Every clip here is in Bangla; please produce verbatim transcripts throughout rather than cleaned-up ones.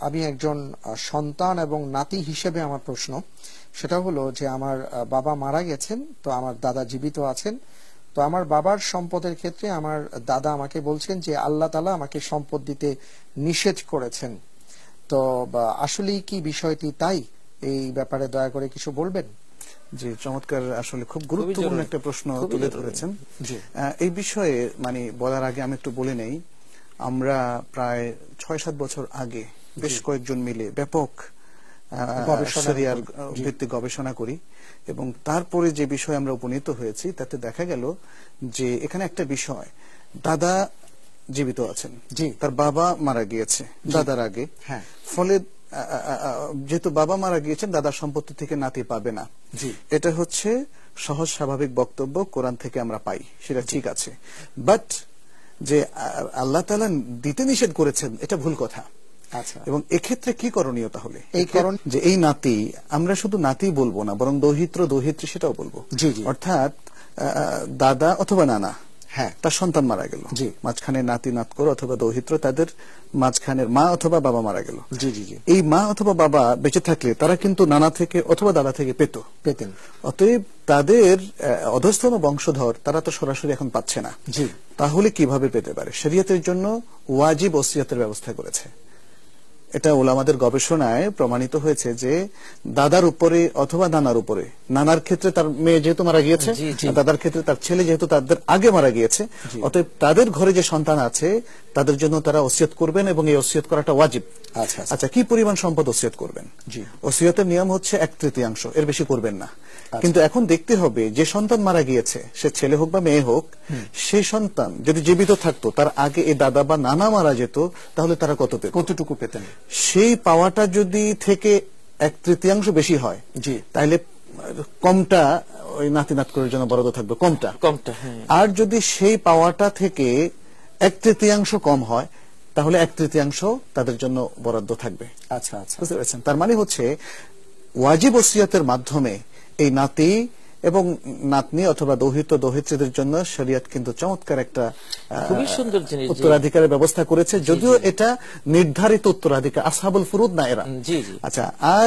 আমি একজন সন্তান এবং নাতি হিসেবে আমার প্রশ্ন সেটা হলো যে আমার বাবা মারা গেছেন, তো আমার দাদা জীবিত আছেন। তো আমার বাবার সম্পদের ক্ষেত্রে আমার দাদা আমাকে বলছেন যে আল্লাহ তাআলা আমাকে সম্পদ দিতে নিষেধ করেছেন। তো আসলে কি বিষয়টি তাই? এই ব্যাপারে দয়া করে কিছু বলবেন। জি, চমৎকার, আসলে খুব গুরুত্বপূর্ণ একটা প্রশ্ন তুলে ধরেছেন। এই বিষয়ে মানে বলার আগে আমি একটু বলে নেই, আমরা প্রায় ছয় সাত বছর আগে বেশ কয়েকজন মিলে ব্যাপক শরিয়ার ভিত্তিক গবেষণা করি এবং তারপরে যে বিষয়ে আমরা উপনীত হয়েছি তাতে দেখা গেল যে এখানে একটা বিষয়, দাদা জীবিত আছেন, জি, তার বাবা মারা গিয়েছে দাদার আগে, হ্যাঁ, ফলে যেহেতু বাবা মারা গিয়েছেন দাদার সম্পত্তি থেকে নাতি পাবে না, জি, এটা হচ্ছে সহজ স্বাভাবিক বক্তব্য, কোরআন থেকে আমরা পাই, সেটা ঠিক আছে। বাট যে আল্লাহ তাআলা দিতে নিষেধ করেছেন এটা ভুল কথা। আচ্ছা, এবং এক্ষেত্রে কি করণীয় তাহলে? এই কারণ যে এই নাতি, আমরা শুধু নাতি বলবো না, বরং দৌহিত্র দৌহিত্রী সেটাও বলবো। জি জি, অর্থাৎ দাদা অথবা নানা, হ্যাঁ, তার সন্তান মারা গেল, জি, মাঝখানে নাতি নাতকর অথবা দৌহিত্র, তাদের মাঝখানের মা অথবা বাবা মারা গেল, জি জি জি, এই মা অথবা বাবা বেঁচে থাকলে তারা কিন্তু নানা থেকে অথবা দাদা থেকে পেত পেতেন। অতএব তাদের অধস্তন বংশধর তারা তো সরাসরি এখন পাচ্ছে না, জি, তাহলে কিভাবে পেতে পারে? শরীয়তের জন্য ওয়াজিব ওসিয়তের ব্যবস্থা করেছে। এটা ওলামাদের গবেষণায় প্রমাণিত হয়েছে যে দাদার উপরে অথবা নানার উপরে, নানার ক্ষেত্রে তার মেয়ে যেহেতু মারা গিয়েছে, দাদার ক্ষেত্রে তার ছেলে যেহেতু তাদের আগে মারা গিয়েছে, অতএব তাদের ঘরে যে সন্তান আছে তাদের জন্য তারা ওসিয়ত করবেন এবং এই ওসিয়ত করাটা ওয়াজিব। আচ্ছা আচ্ছা, কি পরিমাণ সম্পদ ওসিয়ত করবেন? জি, ওসিয়তের নিয়ম হচ্ছে এক তৃতীয়াংশ, এর বেশি করবেন না। কিন্তু এখন দেখতে হবে যে সন্তান মারা গিয়েছে, সে ছেলে হোক বা মেয়ে হোক, সেই সন্তান যদি জীবিত থাকতো, তার আগে এই দাদা বা নানা মারা যেত, তাহলে তারা কত পেত, কতটুকু পেতেন? সেই পাওয়াটা যদি থেকে এক তৃতীয়াংশ বেশি হয়, জি, তাহলে কমটা ওই নাতি নাতকরের জন্য বরাদ্দ থাকবে, কমটা কমটা আর যদি সেই পাওয়াটা থেকে এক তৃতীয়াংশ কম হয় তাহলে এক তৃতীয়াংশ তাদের জন্য বরাদ্দ থাকবে। আচ্ছা আচ্ছা, বুঝতে পেরেছেন? তার মানে হচ্ছে ওয়াজিব ওসিয়তের মাধ্যমে এই নাতি এবং নাতনি অথবা দৌহিত্র দৌহিত্রীদের জন্য শরীয়ত কিন্তু চমৎকার একটা খুবই সুন্দর জিনিস উত্তরাধিকারের ব্যবস্থা করেছে, যদিও এটা নির্ধারিত উত্তরাধিকার, আসহাবুল ফুরুদ না এরা। জি জি। আচ্ছা, আর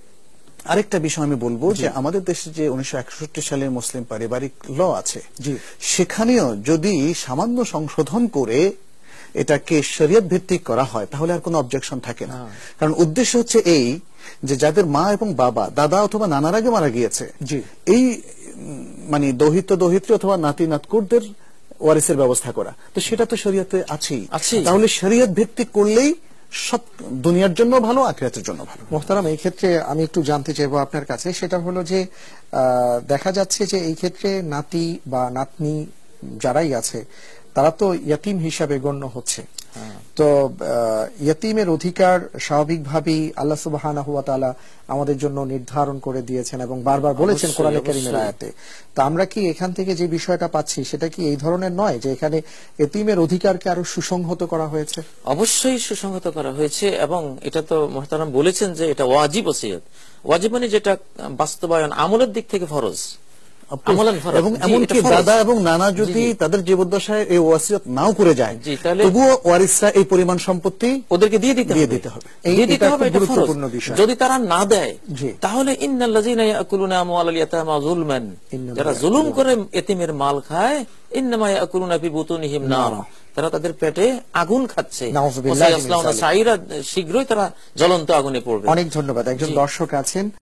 আরেকটা বিষয় আমি বলবো যে আমাদের দেশে যে উনিশশো একষট্টি সালের মুসলিম পারিবারিক ল আছে, জি, সেখানেও যদি সামান্য সংশোধন করে এটাকে শরীয়ত ভিত্তিক করা হয় তাহলে আর কোনো অবজেকশন থাকে না। কারণ উদ্দেশ্য হচ্ছে এই যে যাদের মা এবং বাবা দাদা অথবা নানার আগে মারা গিয়েছে, জি, এই মানে দৌহিত্র দৌহিত্রী অথবা নাতি নাতকুরদের ওয়ারিসের ব্যবস্থা করা, তো সেটা তো শরীয়তে আছেই। তাহলে শরীয়ত ভিত্তিক করলেই সব দুনিয়ার জন্য ভালো, আখিরাতের জন্য ভালো। মোহতারাম, এই ক্ষেত্রে আমি একটু জানতে চাইবো আপনার কাছে, সেটা হলো যে দেখা যাচ্ছে যে এই ক্ষেত্রে নাতি বা নাতনি যারাই আছে তারা তো ইয়াতিম হিসাবে গণ্য হচ্ছে। তো ইয়াতিমের অধিকার স্বাভাবিকভাবেই আল্লাহ সুবহানাহু ওয়া তাআলা আমাদের জন্য নির্ধারণ করে দিয়েছেন এবং বারবার বলেছেন কোরআনে কারীমের আয়াতে। তো আমরা কি এখান থেকে যে বিষয়টা পাচ্ছি সেটা কি এই ধরনের নয় যে এখানে ইয়াতিমের অধিকারকে আরো সুসংহত করা হয়েছে? অবশ্যই সুসংহত করা হয়েছে এবং এটা তো মুহতারাম বলেছেন যে এটা ওয়াজিব ওসিয়ত। ওয়াজিব মানে যেটা বাস্তবায়ন আমলের দিক থেকে ফরজ, এবং এমনকি দাদা এবং নানা যদি তাদের জীবদ্দশায় এই ওয়াসিয়ত নাও করে যায় তবুও ওয়ারিসরা এই পরিমাণ সম্পত্তি ওদেরকে দিয়ে দিতে হবে। এটা গুরুত্বপূর্ণ বিষয়। যদি তারা না দেয় তাহলে ইন্নাল্লাযীনা ইয়াকুলুনা আমওয়ালাল ইয়াতামা যুলমান, যারা জুলুম করে এতিমের মাল খায়, ইন্নামা ইয়াকুলুনা ফি বুতুনিহিম নার, তারা তাদের পেটে আগুন খাচ্ছে, শীঘ্রই তারা জ্বলন্ত আগুনে পড়বে। অনেক ধন্যবাদ। একজন দর্শক আছেন।